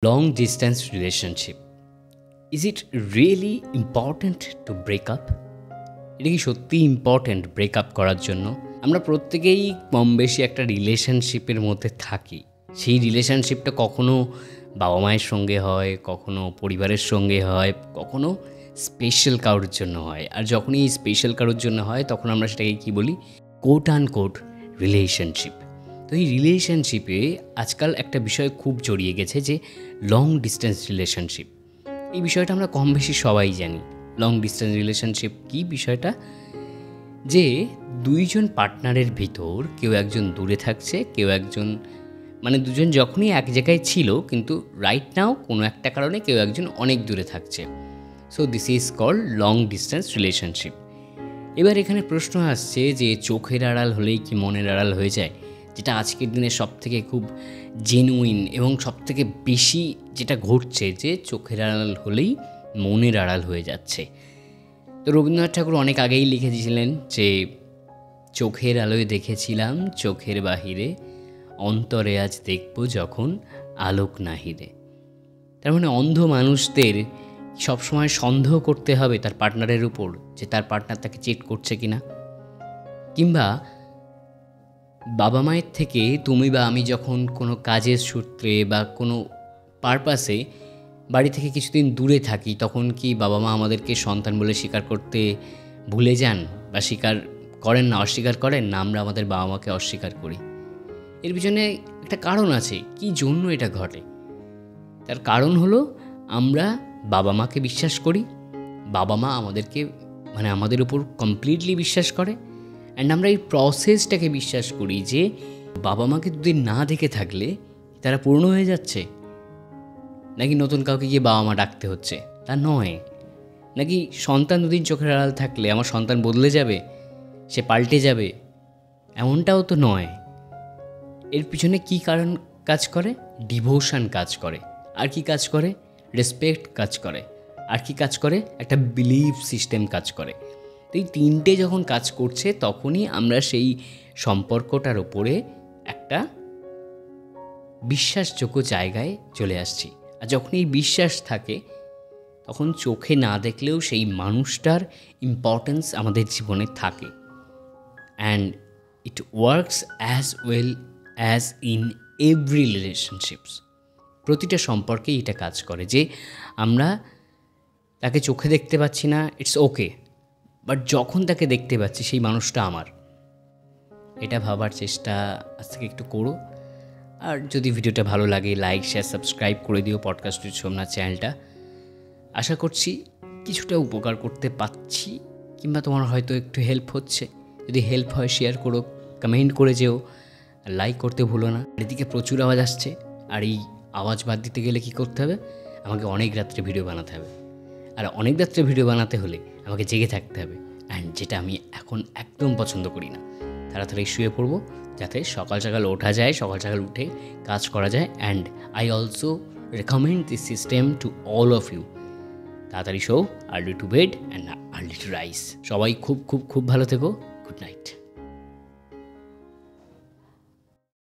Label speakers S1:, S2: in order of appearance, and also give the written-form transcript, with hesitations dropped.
S1: Long distance relationship. Is it really important to break up? এটা কি সত্যিই important breakup করার জন্য? আমরা প্রত্যেকেই কম বেশি একটা রিলেশনশিপের মধ্যে থাকি। সেই রিলেশনশিপটা কখনো বাবা মায়ের সঙ্গে হয়, কখনো পরিবারের সঙ্গে হয়, কখনো স্পেশাল কারোর জন্য হয়। আর যখনই স্পেশাল কারোর জন্য হয় তখন আমরা সেটাকে কী বলি? Quote unquote relationship. তো এই রিলেশনশিপে আজকাল একটা বিষয় খুব জড়িয়ে গেছে যে লং ডিস্টেন্স রিলেশনশিপ। এই বিষয়টা আমরা কম বেশি সবাই জানি। লং ডিস্টেন্স রিলেশনশিপ কী বিষয়টা? যে দুইজন পার্টনারের ভিতর কেউ একজন দূরে থাকছে, কেউ একজন দুজন যখনই এক জায়গায় ছিল কিন্তু রাইট নাও কোনো একটা কারণে কেউ একজন অনেক দূরে থাকছে। So this is called long distance relationship. এবার এখানে প্রশ্ন আসছে যে চোখের আড়াল হলেই কি মনের আড়াল হয়ে যায়? যেটা আজকের দিনে সবথেকে খুব জেনুইন এবং সবথেকে বেশি যেটা ঘটছে যে চোখের আড়াল হলেই মনের আড়াল হয়ে যাচ্ছে। তো রবীন্দ্রনাথ ঠাকুর অনেক আগেই লিখে দিয়েছিলেন যে চোখের আলোয় দেখেছিলাম চোখের বাহিরে, অন্তরে আজ দেখব যখন আলোক নাহিরে। তার মানে অন্ধ মানুষদের সবসময় সন্দেহ করতে হবে তার পার্টনারের উপর যে তার পার্টনার তাকে চিট করছে কিনা। কিংবা বাবা মায়ের থেকে তুমি বা আমি যখন কোনো কাজের সূত্রে বা কোনো পারপাসে বাড়ি থেকে কিছুদিন দূরে থাকি, তখন কি বাবা মা আমাদেরকে সন্তান বলে স্বীকার করতে ভুলে যান বা স্বীকার করেন না, অস্বীকার করেন না? আমরা আমাদের বাবা মাকে অস্বীকার করি। এর পিছনে একটা কারণ আছে। কি জন্য এটা ঘটে? তার কারণ হলো আমরা বাবা মাকে বিশ্বাস করি, বাবা মা আমাদেরকে আমাদের উপর কমপ্লিটলি বিশ্বাস করে। অ্যান্ড আমরা এই প্রসেসটাকে বিশ্বাস করি যে বাবা মাকে দুদিন না দেখে থাকলে তারা পূর্ণ হয়ে যাচ্ছে, নাকি নতুন কাউকে গিয়ে বাবা মা ডাকতে হচ্ছে, তা নয়। নাকি সন্তান দুদিন চোখের আড়াল থাকলে আমার সন্তান বদলে যাবে, সে পাল্টে যাবে, এমনটাও তো নয়। এর পিছনে কি কারণ কাজ করে? ডিভোশন কাজ করে। আর কি কাজ করে? রেসপেক্ট কাজ করে। আর কি কাজ করে? একটা বিলিফ সিস্টেম কাজ করে। তো এই তিনটে যখন কাজ করছে তখনই আমরা সেই সম্পর্কটার ওপরে একটা বিশ্বাসযোগ্য জায়গায় চলে আসছি। আর যখন এই বিশ্বাস থাকে তখন চোখে না দেখলেও সেই মানুষটার ইম্পর্টেন্স আমাদের জীবনে থাকে। And it works as well as in every relationships. প্রতিটা সম্পর্কেই এটা কাজ করে যে আমরা তাকে চোখে দেখতে পাচ্ছি না, ইটস ওকে, বাট যখন তাকে দেখতে পাচ্ছি সেই মানুষটা আমার। এটা ভাবার চেষ্টা আজ থেকে একটু করো। আর যদি ভিডিওটা ভালো লাগে লাইক শেয়ার সাবস্ক্রাইব করে দিও পডকাস্ট উইথ সোমনাথ চ্যানেলটা। আশা করছি কিছুটা উপকার করতে পারছি, কিংবা তোমার হয়তো একটু হেল্প হচ্ছে। যদি হেল্প হয় শেয়ার করো, কমেন্ট করে যেও, লাইক করতে ভুলো না। এদিকে প্রচুর আওয়াজ আসছে, আর এই আওয়াজ বাদ দিতে গেলে কী করতে হবে? আমাকে অনেক রাত্রে ভিডিও বানাতে হবে। আর অনেক রাত্রে ভিডিও বানাতে হলে আমাকে জেগে থাকতে হবে, অ্যান্ড যেটা আমি এখন একদম পছন্দ করি না। তাড়াতাড়ি শুয়ে পড়বো যাতে সকাল সকাল ওঠা যায়, সকাল সকাল উঠে কাজ করা যায়। And I also recommend this system to all of you. তাড়াতাড়ি শো, early to bed and early to rise. সবাই খুব খুব খুব ভালো থেকো। Good night.